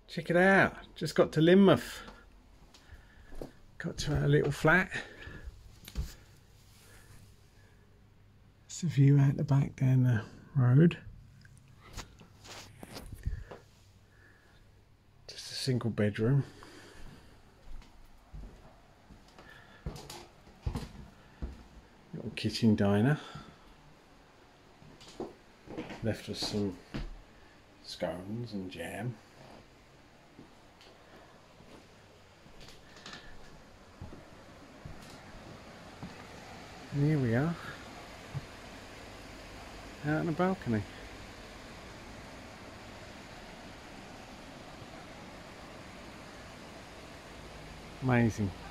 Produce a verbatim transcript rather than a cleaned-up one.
Check it out, just got to Lynmouth. Got to our little flat. It's the view out the back down the road. Just a single bedroom. Little kitchen diner. Left us some scones and jam. And here we are, out on the balcony. Amazing.